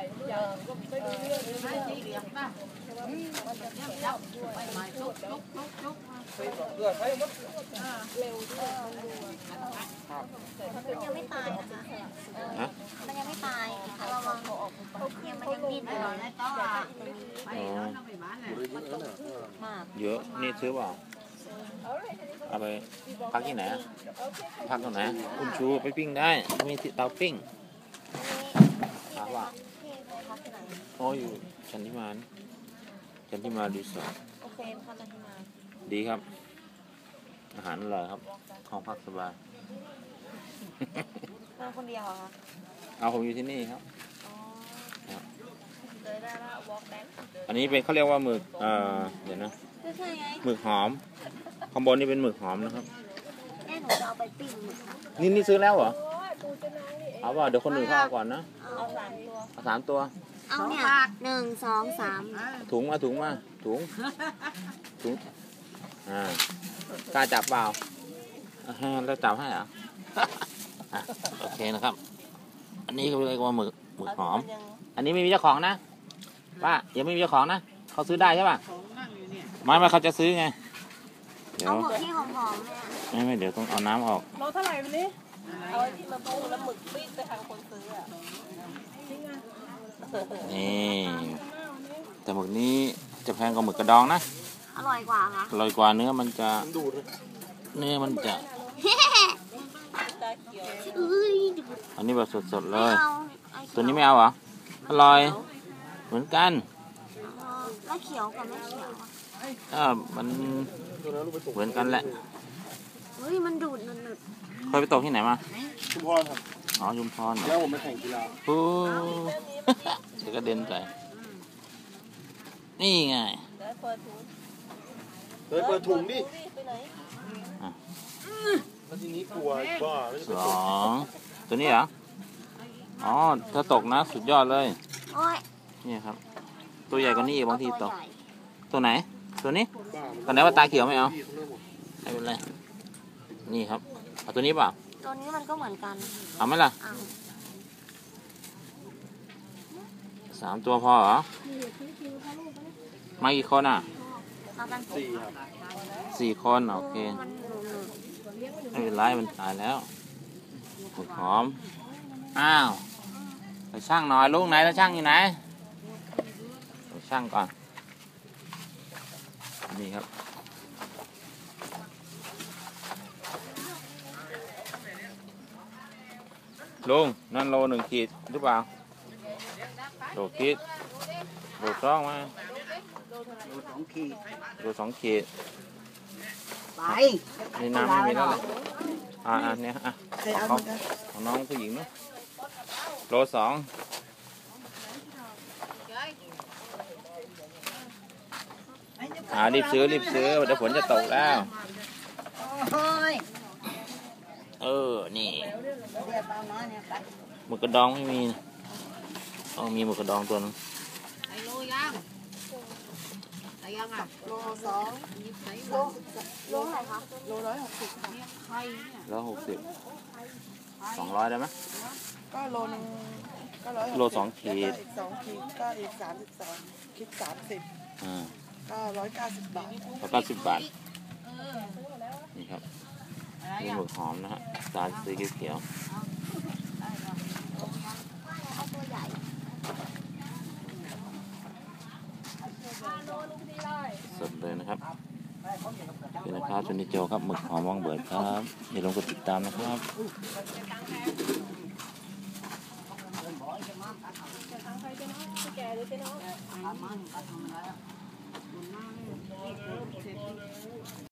เกลือใช้หมดเร็วด้วยมันยังไม่ตายนะคะมันยังไม่ตายระวังมันยังดิ้นอยู่เลยเยอะนี่ซื้อเปล่าเอาไปพักที่ไหนพักตรงไหนคุณชูไปปิ้งได้มีเตาปิ้งถามว่าอ๋ออยู่ชันทิมานรีสอร์ทโอเคค่ะชันทิมานดีครับอาหารอร่อยครับห้องพักสบายมาคนเดียวค่ะเอาผมอยู่ที่นี่ครับเลยได้ละวอล์กแบงอันนี้เป็นเขาเรียกว่าหมึกเดี๋ยวนะหมึกหอมข้างบนนี่เป็นหมึกหอมนะครับแม่หนูจะเอาไปปิ้งนี่ซื้อแล้วเหรอเอาว่าเดี๋ยวคนอื่นเขาเอาก่อนนะเอา 3 ตัวเอาเนี่ย1 2 3 ถุงมากล้าจับเปล่าแล้วจับให้โอเคนะครับอันนี้เขาเรียกว่าหมึกหอมอันนี้ไม่มีเจ้าของนะป้ายังไม่มีเจ้าของนะเขาซื้อได้ใช่ป่ะไม่เขาจะซื้อไงเดี๋ยวเอาหมึกที่หอมๆเนี่ยไม่เดี๋ยวต้องเอาน้ำออกโลเท่าไหร่วันนี้เอาที่มาปูแล้วหมึกปิ้งไปทางคนซื้อนี่แต่หมึกนี้จะแพงกว่าหมึกกระดองนะอร่อยกว่าค่ะอร่อยกว่าเนื้อมันจะอันนี้แบบสดๆเลยตัวนี้ไม่เอาเหรออร่อยเหมือนกันไม่เขียวกับไม่เขียวมันเหมือนกันแหละเฮ้ยมันดูดเคยไปตกที่ไหนมาชุมพรครับอ๋อชุมพรแล้วผมไปแข่งกีฬาเดี๋ยวก็เด่นใจนี่ไงเปิดถุงดิแล้วทีนี้กลัวบ้า 2ตัวนี้เหรออ๋อถ้าตกนะสุดยอดเลยนี่ครับตัวใหญ่กว่านี้อีกบางทีตกตัวไหนตัวนี้ตอนไหนว่าตาเขียวไม่เอาไม่เป็นไรนี่ครับเอาตัวนี้เปล่าตัวนี้มันก็เหมือนกันเอาไหมล่ะ3 ตัวพอเหรอมากี่คน 4 ครับ 4 คนโอเคไม่เป็นไรมันตายแล้วหมึกหอมอ้าวไปช่างหน่อยลูกไหนแล้วช่างอยู่ไหนไปช่างก่อนนี่ครับลุงนั่นโล1 ขีดหรือเปล่าโลขีดโล2มาโล2 ขีดไปนี่น้ำไม่มีแล้วเลยเนี่ยของน้องผู้หญิงเนาะโล 2รีบซื้อเดี๋ยวฝนจะตกแล้วนี่หมึกกระดองไม่มีมีหมึกกระดองตัวนึงโลยังโล2โลไหนคะโล160ค่ะ 200ได้ไหมก็โลนึงก็โล2 ขีดอีก2 ขีดก็อีก32คิด30ก็190 บาท 190 บาทนี่ครับนี่หมึกหอมนะฮะตาสีเขียวสดเลยนะครับเป็นนะครับชนิโจครับหมึกหอมว่างเบิดครับอย่าลืมกดติดตามนะครับ